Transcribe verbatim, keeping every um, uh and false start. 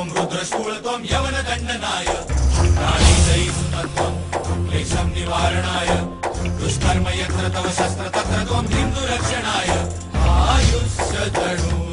त्वं रुद्रशूल त्वं यवनदण्डनाय प्राणीदयिसुतत्वं क्लेशं निवारणाय दुष्कर्म यत्र तव शस्त्र तत्र त्वं हिन्दुरक्षणाय आयुष्यधनु